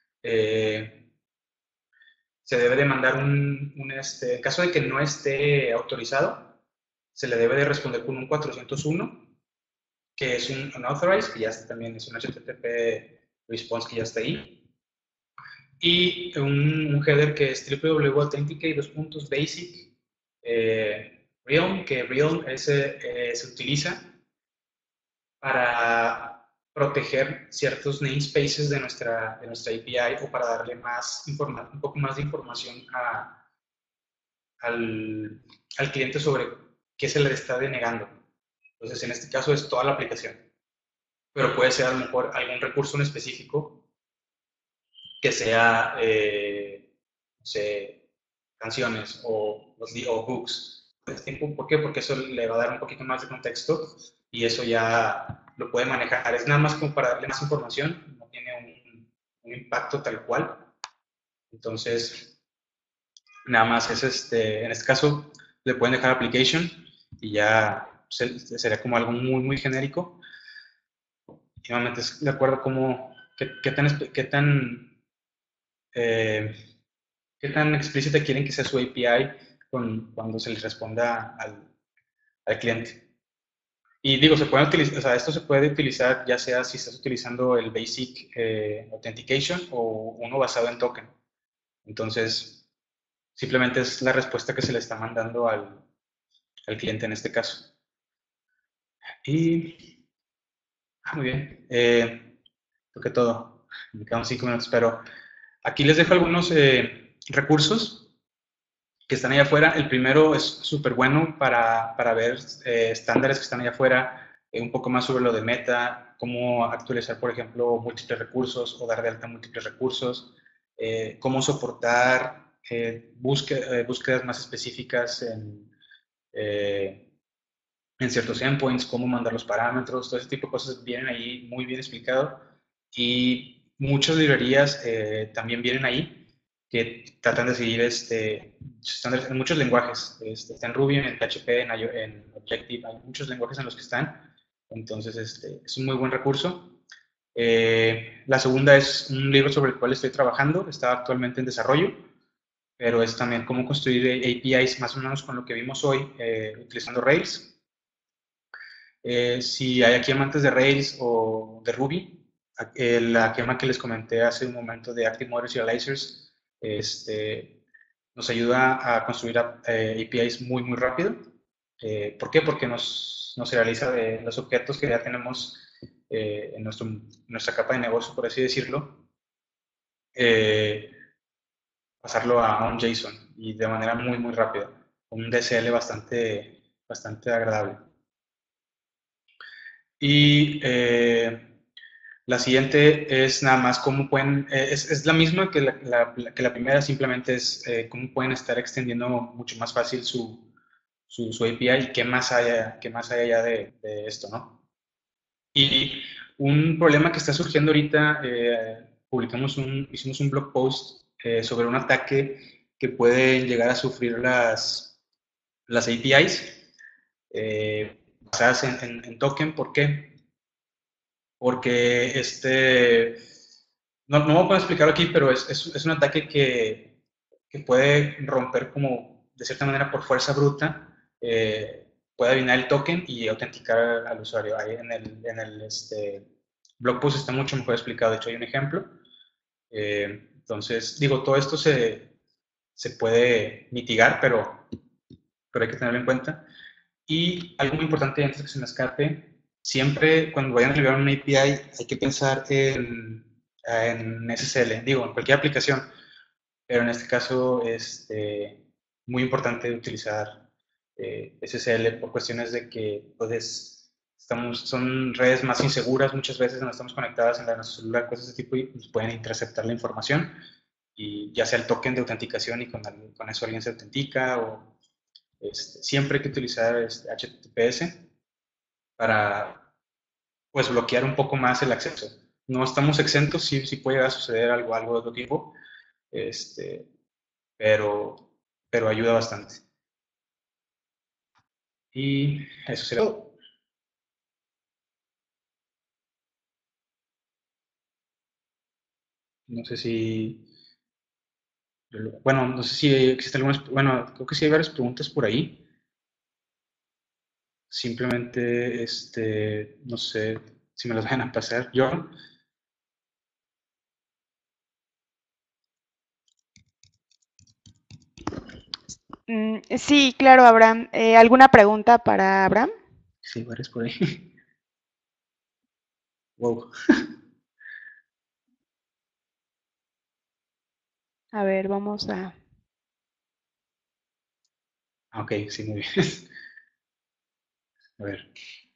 se debe de mandar en caso de que no esté autorizado, se le debe de responder con un 401, que es un unauthorized, que ya también es un HTTP response que ya está ahí. Y un header que es www.authenticate.basic realm, que realm se utiliza para proteger ciertos namespaces de nuestra API o para darle un poco más de información al cliente sobre qué se le está denegando. Entonces, en este caso es toda la aplicación, pero puede ser a lo mejor algún recurso en específico que sea, no sé, canciones o hooks. ¿Por qué? Porque eso le va a dar un poquito más de contexto y eso ya lo puede manejar. Es nada más como para darle más información, no tiene un impacto tal cual. Entonces, nada más es en este caso le pueden dejar application y ya sería como algo muy, muy genérico. Y nuevamente es de acuerdo como qué tan explícita quieren que sea su API cuando se les responda al cliente. Y digo, se puede utilizar, o sea, esto se puede utilizar ya sea si estás utilizando el Basic Authentication o uno basado en token. Entonces, simplemente es la respuesta que se le está mandando al cliente en este caso. Y, muy bien, creo que todo. Me quedan 5 minutos, pero aquí les dejo algunos recursos que están allá afuera. El primero es súper bueno para ver estándares que están allá afuera, un poco más sobre lo de Meta, cómo actualizar, por ejemplo, múltiples recursos o dar de alta múltiples recursos, cómo soportar búsquedas más específicas en ciertos endpoints, cómo mandar los parámetros, todo ese tipo de cosas vienen ahí muy bien explicado. Y muchas librerías también vienen ahí que tratan de seguir estándares en muchos lenguajes. Está en Ruby, en PHP, en Objective, hay muchos lenguajes en los que están. Entonces, es un muy buen recurso. La segunda es un libro sobre el cual estoy trabajando, está actualmente en desarrollo, pero es también cómo construir APIs más o menos con lo que vimos hoy, utilizando Rails. Si hay aquí amantes de Rails o de Ruby, la quema que les comenté hace un momento de Active Model Serializers nos ayuda a construir APIs muy, muy rápido. ¿Por qué? Porque nos serializa de los objetos que ya tenemos en nuestra capa de negocio, por así decirlo, eh, pasarlo a un JSON y de manera muy, muy rápida. Un DSL bastante agradable. Y la siguiente es nada más cómo pueden, es la misma que la primera, simplemente es cómo pueden estar extendiendo mucho más fácil su API y qué más hay allá de esto, ¿no? Y un problema que está surgiendo ahorita, hicimos un blog post sobre un ataque que pueden llegar a sufrir las APIs basadas en token. ¿Por qué? Porque no me puedo explicar aquí, pero es un ataque que puede romper como, de cierta manera, por fuerza bruta, puede adivinar el token y autenticar al usuario. Ahí en el blog post está mucho mejor explicado, de hecho hay un ejemplo. Entonces, digo, todo esto se puede mitigar, pero hay que tenerlo en cuenta. Y algo muy importante antes de que se me escape, siempre cuando vayan a liberar una API hay que pensar en SSL, digo, en cualquier aplicación, pero en este caso es muy importante utilizar SSL por cuestiones de que pues, son redes más inseguras muchas veces, no estamos conectadas en nuestro celular, cosas de ese tipo, y pues, pueden interceptar la información, y ya sea el token de autenticación y con eso alguien se autentica, o siempre hay que utilizar HTTPS para pues bloquear un poco más el acceso. No estamos exentos, sí puede llegar a suceder algo de otro tipo, este, pero, pero ayuda bastante. Y eso sería todo. No sé si, bueno, no sé si existen algunas, bueno, creo que sí hay varias preguntas por ahí. Simplemente, no sé si me las van a pasar. Yo, Sí, claro, Abraham. ¿Alguna pregunta para Abraham? sí, varias por ahí. Wow. A ver, vamos a... Ok, sí, muy bien. A ver.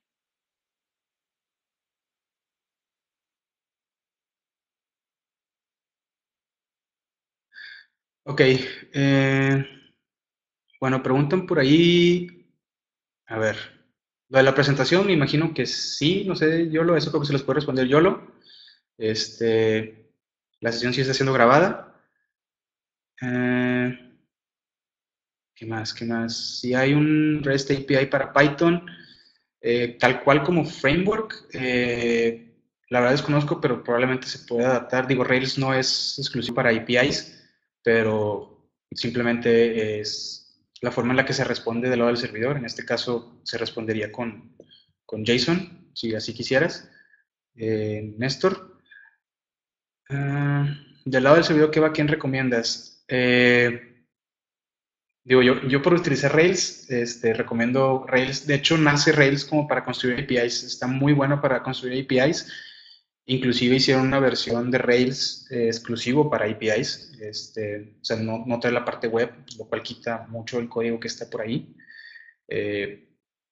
Ok. Bueno, preguntan por ahí. A ver. Lo de la presentación, me imagino que sí, no sé, Yolo, eso creo que se les puede responder Yolo. La sesión sí está siendo grabada. Eh, ¿Qué más? ¿Qué más? Si hay un REST API para Python, tal cual como framework, la verdad desconozco, pero probablemente se puede adaptar. Digo, Rails no es exclusivo para APIs, pero simplemente es la forma en la que se responde del lado del servidor. En este caso, se respondería con JSON, si así quisieras. Néstor, del lado del servidor, ¿qué backend recomiendas? Digo, yo por utilizar Rails, recomiendo Rails. De hecho, nace Rails como para construir APIs. Está muy bueno para construir APIs. Inclusive hicieron una versión de Rails exclusivo para APIs. O sea, no trae la parte web, lo cual quita mucho el código que está por ahí. Eh,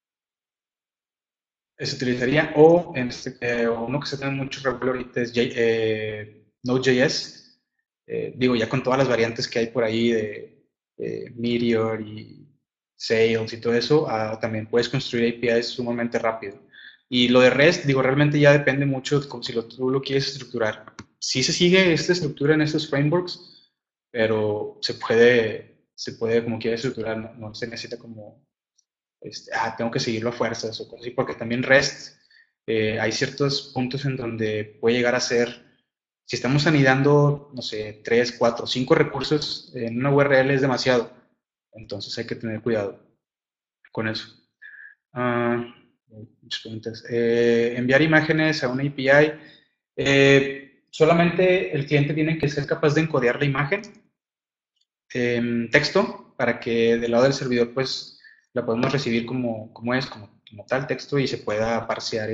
Se utilizaría, o uno que se tiene mucho regular ahorita es Node.js. Digo, ya con todas las variantes que hay por ahí de Meteor y Sails y todo eso, también puedes construir APIs sumamente rápido. Y lo de REST, digo, realmente ya depende mucho de si tú lo quieres estructurar. Sí se sigue esta estructura en estos frameworks, pero se puede como quiera estructurar, no se necesita como, tengo que seguirlo a fuerzas o cosas así, porque también REST, hay ciertos puntos en donde puede llegar a ser, si estamos anidando, no sé, 3, 4, 5 recursos en una URL es demasiado, entonces hay que tener cuidado con eso. Ah, muchas preguntas. Enviar imágenes a una API. Solamente el cliente tiene que ser capaz de encodear la imagen en texto para que del lado del servidor pues la podemos recibir como tal texto y se pueda parsear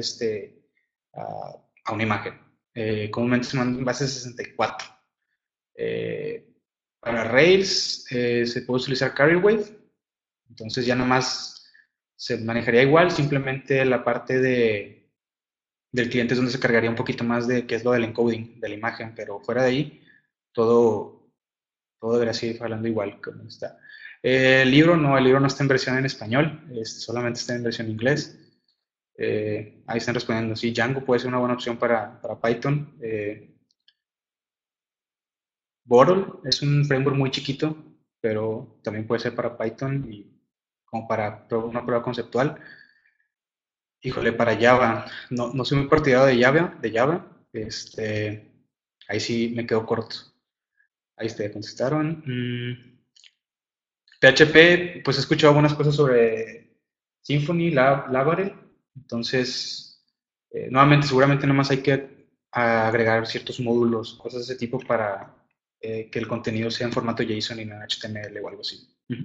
a una imagen. Comúnmente se manda en base 64. Eh, para Rails se puede utilizar Carrier Wave, entonces ya nada más se manejaría igual, simplemente la parte del cliente es donde se cargaría un poquito más de qué es lo del encoding de la imagen, pero fuera de ahí todo, todo debería seguir hablando igual como está. El libro no está en versión en español, solamente está en versión en inglés. Ahí están respondiendo, sí, Django puede ser una buena opción para Python. Bottle es un framework muy chiquito, pero también puede ser para Python y como para una prueba conceptual. Híjole, para Java, no soy muy partidario de Java, ahí sí me quedo corto. Ahí te contestaron. PHP, pues he escuchado algunas cosas sobre Symfony, Laravel, entonces, nuevamente, seguramente nada más hay que agregar ciertos módulos, cosas de ese tipo para que el contenido sea en formato JSON y no en HTML o algo así. Ujú.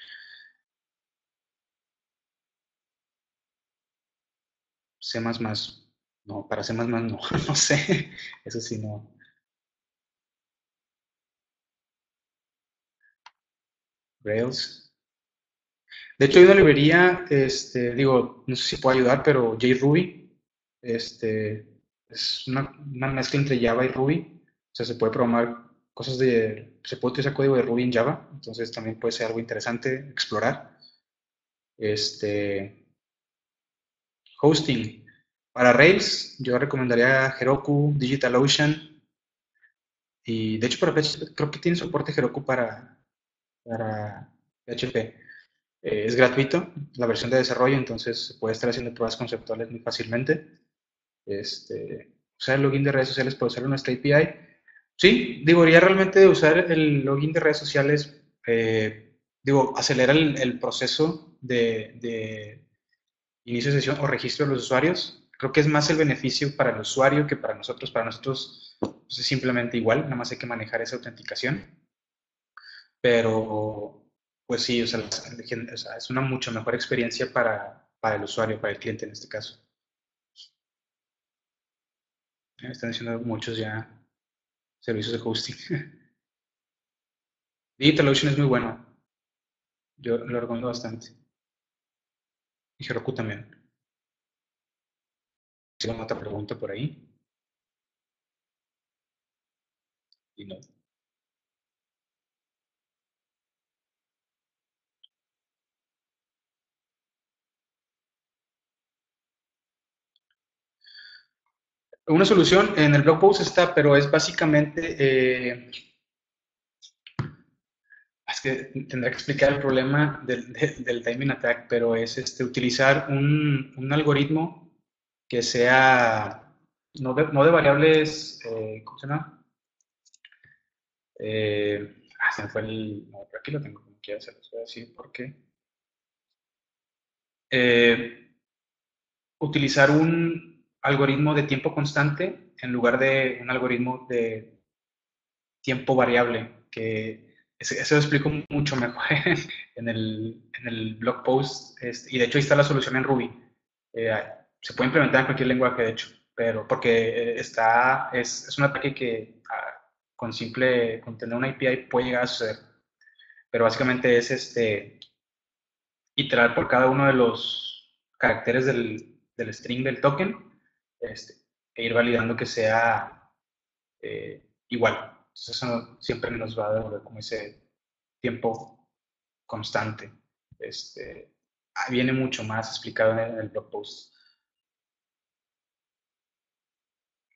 C++, no, para C++ no, no sé, eso sí no. Rails. De hecho, hay una librería, digo, no sé si puedo ayudar, pero JRuby, este, es una mezcla entre Java y Ruby. O sea, se puede programar se puede utilizar código de Ruby en Java, entonces también puede ser algo interesante explorar. Este, hosting. Para Rails, yo recomendaría Heroku, DigitalOcean, y de hecho para PHP, creo que tiene soporte Heroku para PHP. Es gratuito la versión de desarrollo, entonces se puede estar haciendo pruebas conceptuales muy fácilmente. Usar el login de redes sociales para usar nuestra API. Sí, digo, ya realmente usar el login de redes sociales, digo, acelera el proceso de inicio de sesión o registro de los usuarios. Creo que es más el beneficio para el usuario que para nosotros. Para nosotros pues, es simplemente igual, nada más hay que manejar esa autenticación. Pero, pues sí, o sea, es una mucho mejor experiencia para el usuario, para el cliente en este caso. Están haciendo muchos ya servicios de hosting. DigitalOcean es muy bueno. Yo lo recomiendo bastante. Y Heroku también. Si hay otra pregunta por ahí. Y no. Una solución en el blog post está, pero es básicamente, es que tendrá que explicar el problema del timing attack, pero es utilizar un algoritmo que sea no de variables, ¿cómo se llama? Se me fue no, pero aquí lo tengo, como quiera, se los voy a decir por qué. Utilizar un algoritmo de tiempo constante en lugar de un algoritmo de tiempo variable, que eso lo explico mucho mejor en el blog post, y de hecho ahí está la solución en Ruby. Eh, Se puede implementar en cualquier lenguaje, de hecho, pero porque es un ataque que con tener una API puede llegar a suceder, pero básicamente es iterar por cada uno de los caracteres del string del token, este, e ir validando que sea igual. Entonces eso siempre nos va a devolver como ese tiempo constante. Viene mucho más explicado en el blog post.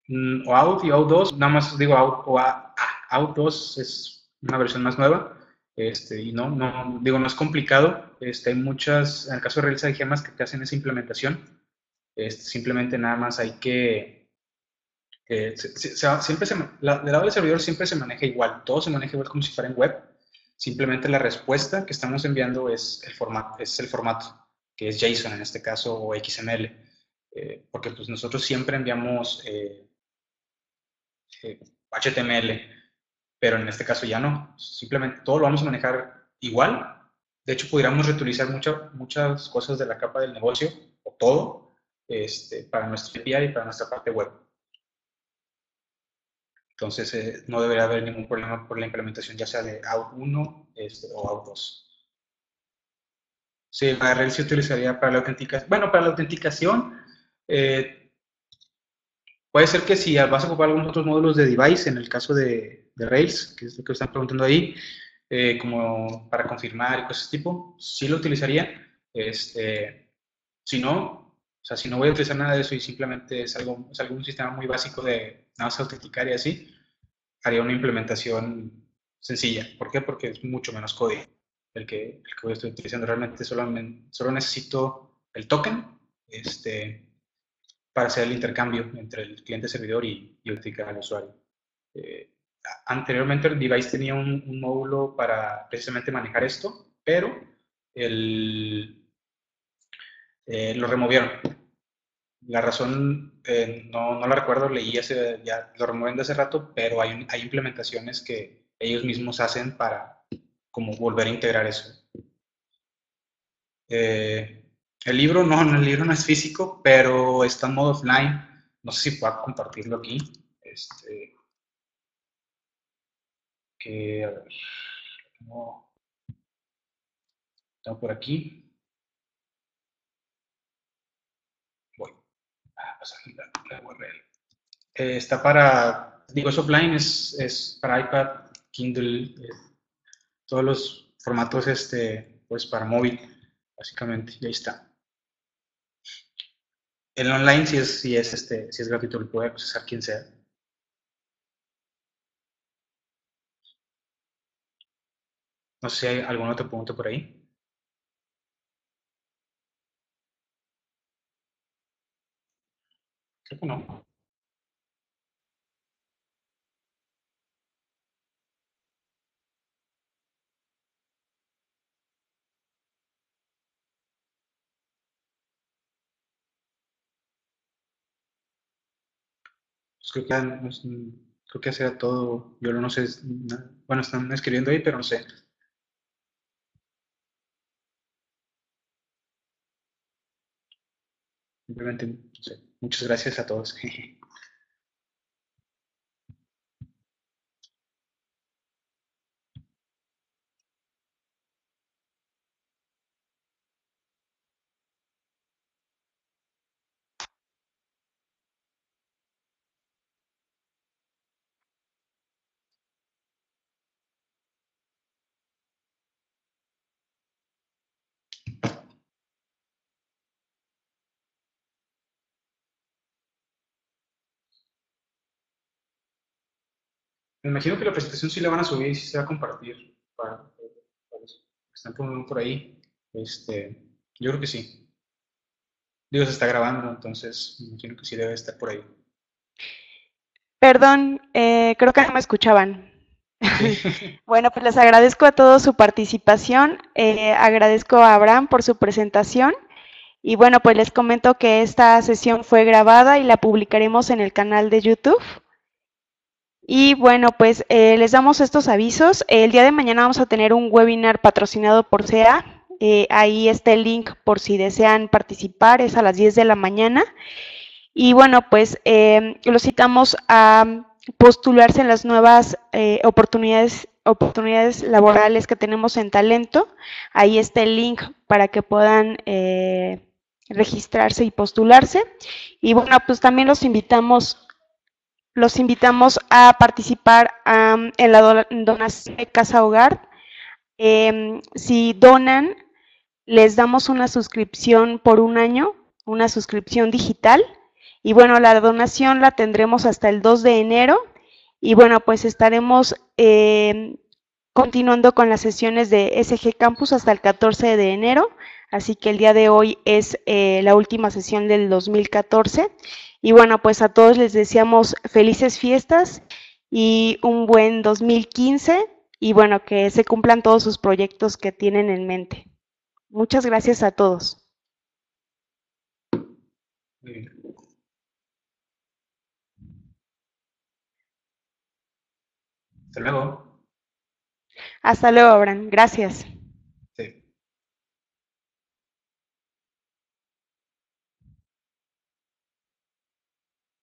O Out y Out 2, nada más digo Out, Out 2 es una versión más nueva, y digo, no es complicado, hay muchas, en el caso de Rails hay gemas que te hacen esa implementación, simplemente nada más hay que, siempre del lado del servidor siempre se maneja igual, todo se maneja igual como si fuera en web, simplemente la respuesta que estamos enviando es el formato, que es JSON en este caso, o XML, porque pues nosotros siempre enviamos HTML, pero en este caso ya no. Simplemente todo lo vamos a manejar igual. De hecho, pudiéramos reutilizar muchas cosas de la capa del negocio, o todo, para nuestra API y para nuestra parte web. Entonces, no debería haber ningún problema por la implementación, ya sea de Out 1 o Out 2. Sí, la red se utilizaría para la autenticación. Bueno, para la autenticación, puede ser que si vas a ocupar algunos otros módulos de device, en el caso de Rails, que es lo que están preguntando ahí, como para confirmar y cosas tipo, sí lo utilizaría. Si no, o sea, si no voy a utilizar nada de eso y simplemente es algún sistema muy básico de nada más autenticar y así, haría una implementación sencilla. ¿Por qué? Porque es mucho menos código el que voy a estar utilizando. Realmente solo necesito el token, para hacer el intercambio entre el cliente-servidor y autenticar al usuario. Anteriormente el device tenía un módulo para precisamente manejar esto, pero lo removieron. La razón no la recuerdo, ya lo removieron de hace rato, pero hay implementaciones que ellos mismos hacen para como volver a integrar eso. El libro no es físico, pero está en modo offline. No sé si puedo compartirlo aquí. A ver, tengo por aquí. Voy a pasar la URL. Está es offline, es para iPad, Kindle, todos los formatos, pues para móvil, básicamente, y ahí está. El online sí es gratuito, lo puede accesar quien sea. No sé si hay algún otro punto por ahí. Creo que no. Pues creo que será todo. Yo no sé. Bueno, están escribiendo ahí, pero no sé. Simplemente, no sé. Muchas gracias a todos. Me imagino que la presentación sí la van a subir y sí se va a compartir para los que están por ahí. Yo creo que sí. Digo, se está grabando, entonces me imagino que sí debe estar por ahí. Perdón, creo que no me escuchaban. Sí. Bueno, pues les agradezco a todos su participación, agradezco a Abraham por su presentación y bueno, pues les comento que esta sesión fue grabada y la publicaremos en el canal de YouTube. Y bueno, pues les damos estos avisos. El día de mañana vamos a tener un webinar patrocinado por SEA. Ahí está el link por si desean participar, es a las 10 de la mañana. Y bueno, pues los citamos a postularse en las nuevas oportunidades laborales que tenemos en Talento. Ahí está el link para que puedan registrarse y postularse. Y bueno, pues también los invitamos a participar en la donación de Casa Hogar. Si donan, les damos una suscripción por un año, una suscripción digital, Y bueno, la donación la tendremos hasta el 2 de enero y bueno, pues estaremos continuando con las sesiones de SG Campus hasta el 14 de enero, así que el día de hoy es la última sesión del 2014 y bueno, pues a todos les deseamos felices fiestas y un buen 2015 y bueno, que se cumplan todos sus proyectos que tienen en mente. Muchas gracias a todos. Muy bien. Hasta luego. Hasta luego, Abraham. Gracias.